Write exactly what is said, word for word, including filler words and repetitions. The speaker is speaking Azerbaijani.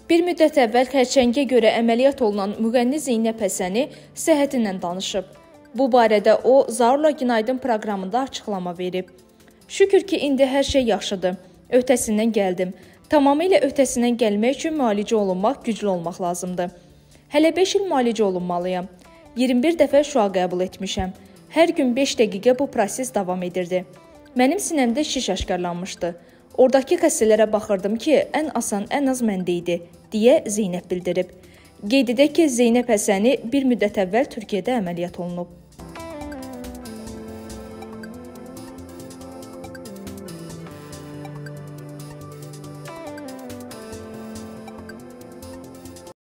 Bir müddət əvvəl xərçəngə görə əməliyyat olunan müğənni Zeynəb Həsəni səhhətindən danışıb. Bu barədə o, Zaurla Günaydın proqramında açıqlama verib. Şükür ki, indi hər şey yaxşıdır. Öhdəsindən gəldim. Tamamilə öhdəsindən gəlmək üçün müalicə olunmaq, güclü olmaq lazımdır. Hələ beş il müalicə olunmalıyam. iyirmi bir dəfə şua qəbul etmişəm. Hər gün beş dəqiqə bu proses davam edirdi. Mənim sinəmdə şiş aşkarlanmışdı. Oradakı xəstələrə baxırdım ki, ən asan, ən az məndə idi, deyə Zeynəb bildirib. Qeyd edək ki, Zeynəb Həsəni bir müddət əvvəl Türkiyədə əməliyyat olunub.